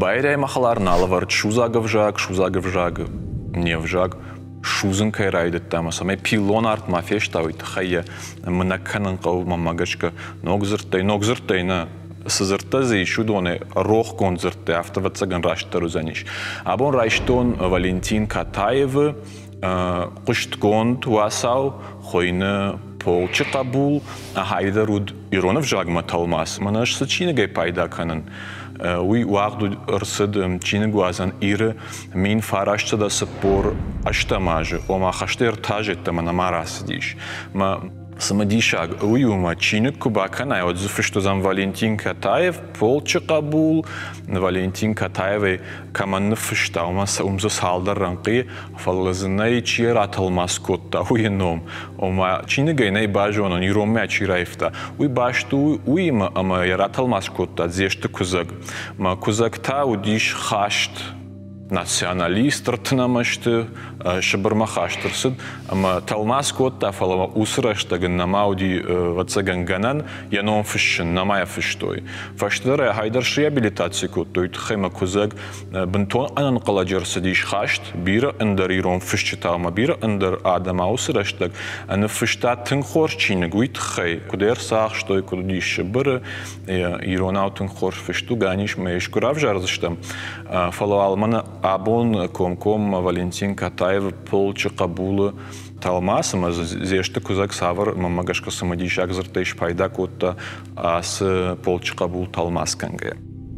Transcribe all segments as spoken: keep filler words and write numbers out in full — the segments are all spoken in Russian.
байряй махалар налавар шузага вжаг, шузага вжаг, не вжаг, шузын кайрайды тамаса. Май пилон арт мафештауит хая мнаканын қау мамагачка ногзыртай, ногзыртай на сызыртазы еще доны рох концерты автоватсаган раштару заниш. Абон раштон Валентин Катаев куштгонд васау хойны полчы қабул хайдаруд иронов жагма талмас. Манаш сычинегай пайда канын. Уй уағду ырсыд чинегуазан иры мин фарашты да сыппор аштамажы. Ома хаштыр тажетті мана марасы дейш. Ма Самадишаг уюма чиник кубакана и отзывы, что зам Валентин Катаев полчы қабул Валентин Катаевой команды фышта умаса умзу салдар ранқи фаллазынай чир аталмас котта уйном ома чинигайнай бажонон иромя чираифта уй башту уйма ама яраталмас котта зешты кузак ма кузакта удиш хашт националист ртнамашты шабармахаштырсыд, ама талмас котта фалама усраштаган намауди вацаганганан яном фишшин, намая фиштой. Фаштыра хайдарш реабилитации коттой, тхэма кузаг бентон анан каладжарсадиш хашт, бира эндер ирон фишчиталма, бира эндер адама усраштаг, ана фишта тынхор чинегуй тхэй, кудер сах, штой кудиш шабыры, иронау тынхор фишту ганиш мэйшкурав жарзыштам, фалуалмана Абон ком-ком Валентин Катаев полчы қабулы талмасыма зешті кузак савыр мамагашка самадишак зыртайш пайда котта асы полчы қабул талмас кәнге.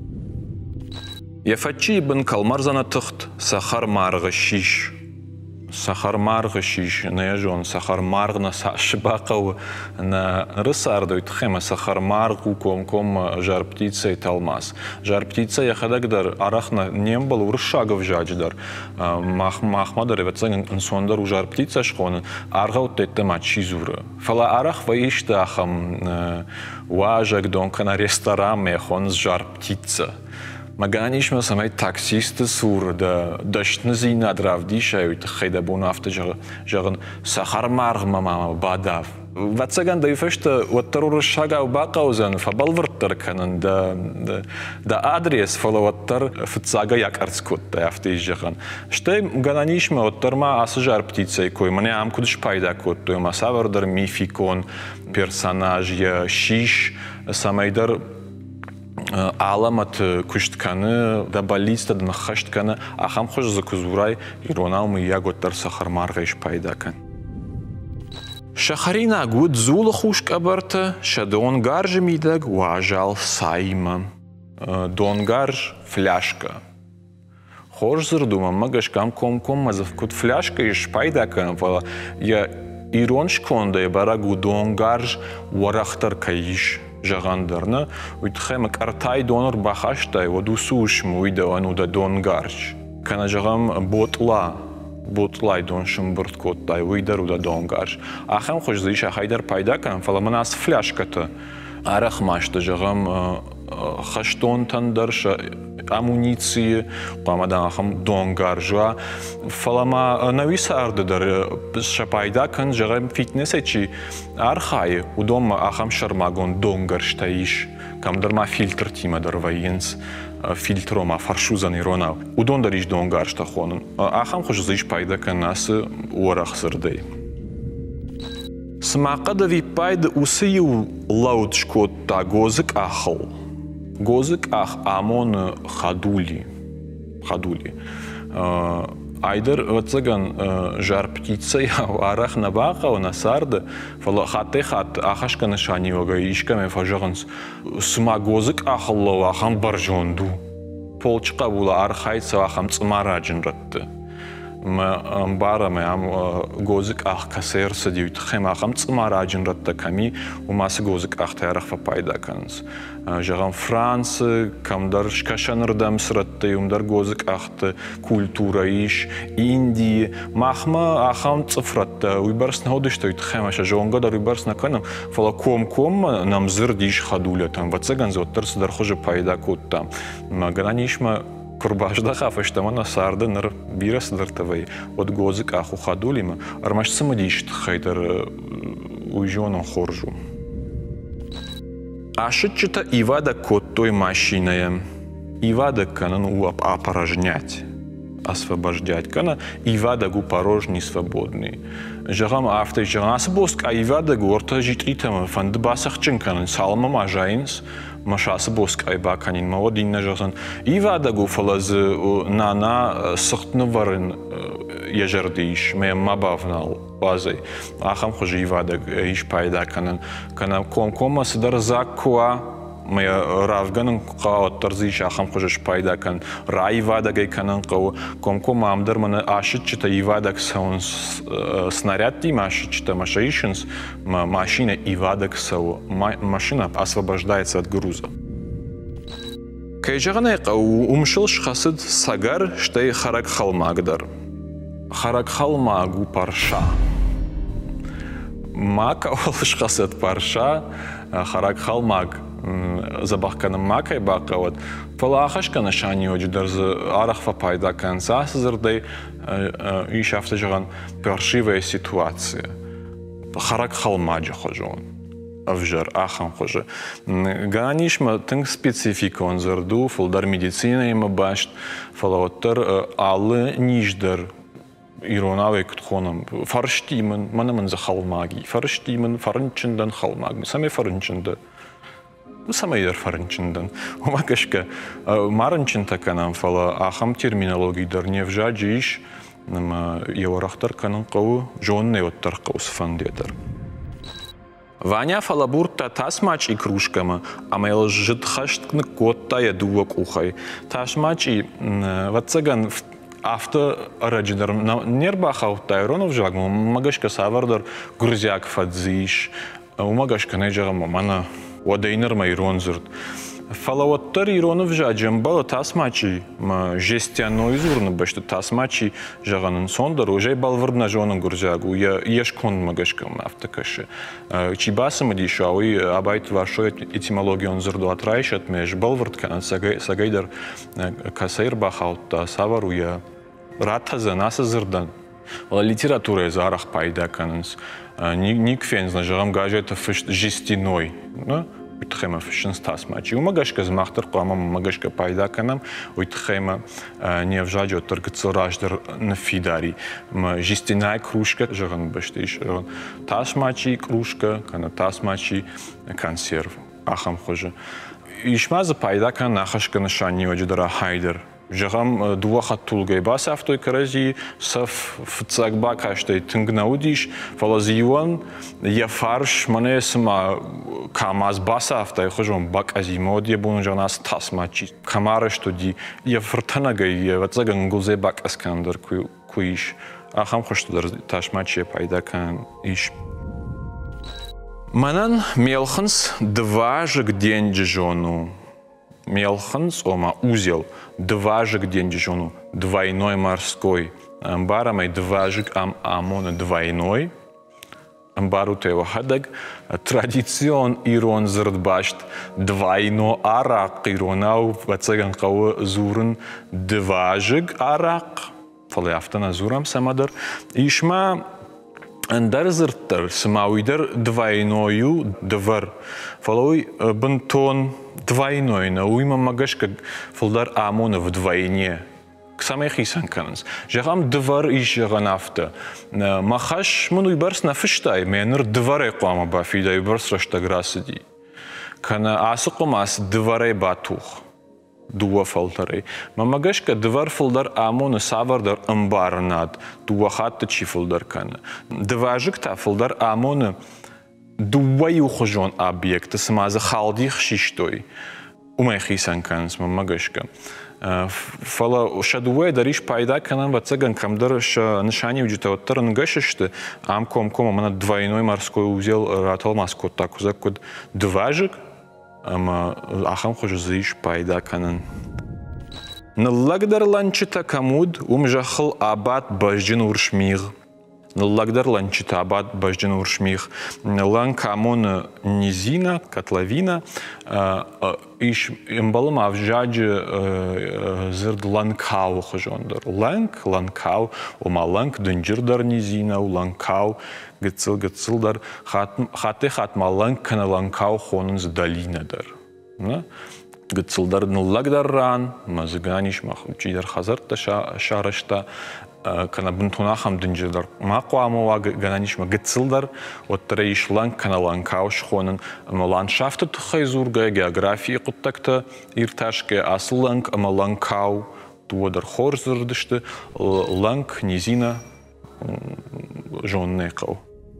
Яфачи ибн Калмарзана тұхт сахар марғы шиш. Сахар марғы шиш, на яжон, сахар марғна шыбақау на рысарды үйтхема сахар марғу ком-ком жар птица и талмас. Жар птица яхадагдар арахна нем был уршагов жадждар. Махмадар евацаган инсондар у жар птица шхоны аргау теттема чизуры. Фала арах ваишта ахам важак донка ресторан мехон с жар птица. Маганишма самай таксисты сур да дашны зина дравдишают хайда бонавта жаган сахар маргма мама бадав. Вацаган да юфешта ваттару шага убакаузан фабалвырттар канан да да адрес фалаваттар фцага якарцкот да афте жаган. Штай гананишма ваттарма асжар птицей кой мне ам кудыш пайда кот то масавардар мификон персонаж я шиш самайдар Аламат куштканы, да балиста, да нахаштканы, ахам хош закузурай, иронал мы яготтар сахар маргайш пайдакан. Шахарина гуд зула хушка барта, ша донгарж мидаг важал сайма. Донгарж фляшка. Хош зырдума магашкам ком-ком мазавкут фляшка иш пайдакан, вала я ироншконда я барагу донгарж варахтар каиш. Жагандарна, уйтхема картай донор бахаштай, водусуш муида ануда донгарч. Кана жагам ботла, ботлай доншим бұрткоттай, уидаруда донгарч. Ахам хош зиша хайдар пайда кан, фала манас фляшката. Арах машта жагам хаштон тандарша амуниции, памадан ахам донгаржа. Фалама нависарда дар шапайда кан жагам фитнесечи архай удома ахам шармагон донгарштаиш. Камдарма фильтр тима дар ваенс фильтрома фаршузан иронав. Удон дариш донгаршта хонун. Ахам хош зиш пайда кан нас уарах зырдей. Смақада випайда усыю лаудшкотта гозык ахал. Гозык ах амон хадули. Хадули. Айдар вацаган жар птица я арах набаха у насарда. Фала хатте хат ахашка нишани вага ишкаме фажаганс. Сма гозык ахалла ахам баржонду. Полчка була архайца ахам цмараджин ратты. Мбара ме ам гозык ах касер садивит хем ахам цмараджин ратта ками умасы гозык ах тарах фа пайда канс. Жагам Франция, камдар шкашанырдам сратта юмдар гозык ахты культура иш, Индии, махма ахам цифратта уйбарс находыштойт хем аша жонга дар уйбарс наканам фала ком-ком нам зырдиш хадуля там вацаган зоттарс дар хожа пайда кутта. Магананишма Курбажда хафаштама насарда нар бирас дартавай от гозык аху хадулима армаш самадишт хайдар уйжонон хоржу. Ашытчыта ивада коттой машиная. Ивада канан у опорожнять, освобождать кана, Ивада гу порожний свободный. Жагам авто жагас боск, а Ивада гу орта житритам фанд басахчен канан салма мажайнс, машас боск айба канин маводин нажасан. Ивада гу фалаз нана сахтнуварин ежардиш, ме мабавнал базой. Ахам хожи Ивада иш пайда канан, канан ком кома сдар закуа. Мы равганын қауат тарзиш ахам хожиш пайда кан ра Ивада гай канан қау ком-ком амдар мана ашит чита Ивада ксаун снаряд ти машит чита машаишинс машина Ивада ксау машина освобождается от груза. Кайжагана қау умшил шхасид сагар штай харак халмагдар. Харак халмагу парша. Мак авал шхасид парша харак халмаг. Забахкана макай бакават. Фалахашка на шани оджидерз арахфа пайда конца сзырдай и шафтажган паршивая ситуация. Харак халмаджа хожон. Авжар ахам хоже. Ганишма тинг специфика он зерду фулдар медицина има башт фалаваттар алы ниждер иронаве кутхонам фарштимен манаман за халмаги фарштимен фарнчендан халмаг сами фарнченда самайдар фарнчендан умакашка марнчента канам фала ахам терминологии дар невжаджиш нам еврахтар канан қау жонне оттар қаус фандедер Ваня фалабурта тасмач и кружкама, а мэл житхашткны котта я дуак ухай. Тасмач и ватсаган авто раджидер нербахау тайронов жагму магашка савардар грузяк фадзиш умагашка nejagama mana wadайнер майронзурт. Фалаваттар иронов жаджам бала тасмачи жестяной зурны башты тасмачи жаганын сондар уже балвырдна жонын гуржагу я ешкон магашкам автокаши чибасым дишауи абайт вашой этимология он зурду атрайшат меж балвырд кан сагайдар касайр бахаутта савару я ратаза наса зырдан литература зарах пайда канынс ник фензна жагам гажета жестяной Уйтхема фишн стасмачи. Умагашка змахтар қама магашка пайда канам. Уйтхема не вжаджо търгцел раждар на фидари. Ма жестяная кружка жаган баштиш. Тасмачи кружка, кана тасмачи консерв. Ахам хожа. Ишма за пайда кан нахашка на шани вадждара хайдер. Жагам дуаха тулгай бас автой карази саф фцагба каштай тынгнаудиш фалазиюан я фарш мане сама камаз бас автай хожон бак азимоди бун жанас тасмачи камара что ди я фртанагай я вацаган гузе бак аскандер куиш ахам хоштудар ташмачи пайда кан иш Манан мелханс два же день джону Мелханс, ома узел, дважик деньжону, двойной морской. Амбарамай дважик ам амона двойной. Амбару тева хадаг. Традицион ирон зрдбашт двойно арак иронау вацаган кау зурн дважик арак. Фалеафтана зурам самадар. Ишма Андарзертер самауидер двойною двор. Фалой бентон двойной на уйма магашка фалдар амона вдвойне. К самой хисан канс. Жагам двор и жаганафта. Махаш мануй барс на фиштай. Менер дворе қама бафида и барс рашта грасиди. Кана асықомас дворе батух. Дуа фалтары. Мамагашка двор фалдар амона савардар амбарнад. Дуа хатта чи фалдар кана. Дважик та фалдар амона дуаю хожон объект. Самаза халдих шиштой. Умай хисан канс мамагашка. Фала шадуэ дариш пайда канан вацаган камдар ша нишани уджита оттар нгашишты. Ам ком ком мана двойной морской узел ратал маскот так узакод дважик. Ама ахам хожу зиш пайда канан. Наллагдар ланчита камуд умжахл абад бажджин уршмир. Наллагдар ланчита абад бажджин уршмир. Лан камон низина, котловина. Иш имбалам авжадж зирд ланкау хожондар. Ланк, ланкау, ома ланк дунджирдар низина, у ланкау. Гцил гцилдар хаты хатма ланк кана ланкау хонунз долинадар. Гыцылдар ныллагдарран, мазыганиш махучидер хазарта шарашта, кана бунтунахам динжидер мақуамова гананишма гыцылдар, оттара ишлан каналанкауш хонен ландшафты тухайзурга, географии куттакта ирташке асланг амаланкау туодер хорзырдышты, ланг низина жоннекау.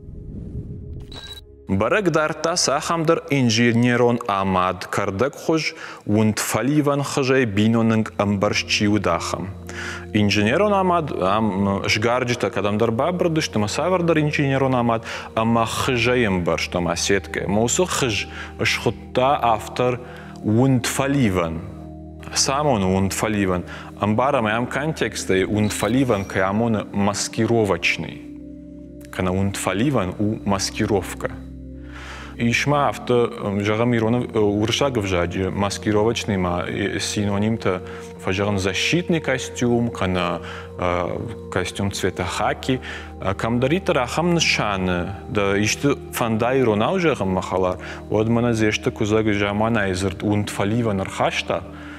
Барак дарта сахамдар инженерон амад кардак хож унд фаливан хожай бинонынг амбаршчиу дахам. Инженерон амад ам жгарджита кадамдар бабрдыш тама савардар инженерон амад ама хожаем барш тама сетке. Моусу хож шхутта автор унд фаливан. Самон унд фаливан. Амбара моям контексте унд фаливан каямон маскировочный. Кана унд фаливан у маскировка. Ишма авто жагам Миронов уршагов жади маскировочный ма синоним-то фажаган защитный костюм, кана костюм цвета хаки, камдарита рахам ншаны, да ишты фандай ронау жагам махалар, вот мана зешта кузаг жамана изерт унд фаливан архашта,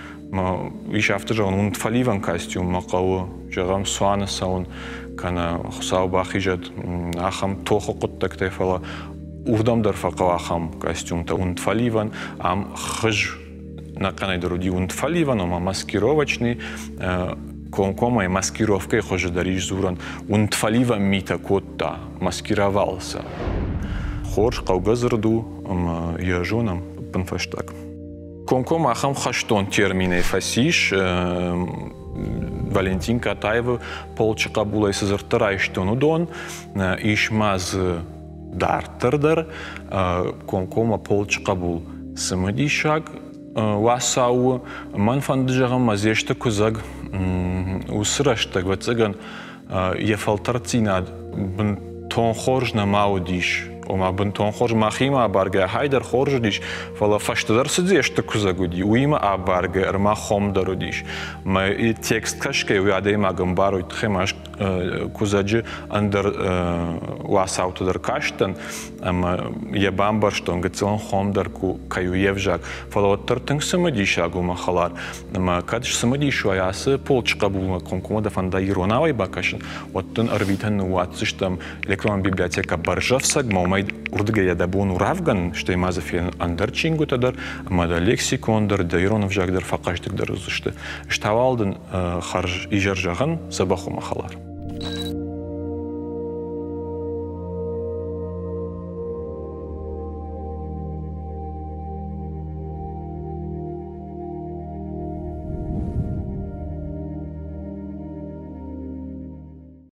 иш авто жаган унд фаливан костюм мақау жагам суаны саун, кана хусау бахижат ахам тохо куттак тефала, Урдамдар факавахам костюм-то ундфаливан, ам хж наканай дороди ундфаливан, ама маскировочный, комкома и маскировкой хоже дариш зуран, ундфаливан мита котта маскировался. Хорш каугазырду, ам яжонам панфаштак. Комкома ахам хаштон терминой фасиш, Валентин Катаева полчака була и сазартарай штону дон, ишмаз дартырдар, комкома полчака бул сымыдишак, васау, манфандыжагам мазешта кузаг усыраштак вацыган ефалтарцинад бін тон хоржна маудиш, ома бін тон хорж махима абарга хайдар хорждиш, фала фаштадар сыдешта кузагуди, уима абарга эрма хомдарудиш. Ма и текст кашке уядейма гамбару тхемаш кузаджи андер васаутадар каштан, ама ебамбар штон гацилан хомдарку каю евжак, фала оттартынг сымыдишагу махалар, ама кадыш сымыдишу аясы полчка булма комкома фанда иронавай бакашын, оттын арвитан нуатсыштам электронная библиотека баржавсаг, мамай урдыга ядабон уравган, что и мазафен андерчингу тадар, мада лексикондер, да иронов жагдер факаштык дарызышты. Штавалдын харж ижар жаган забаху махалар.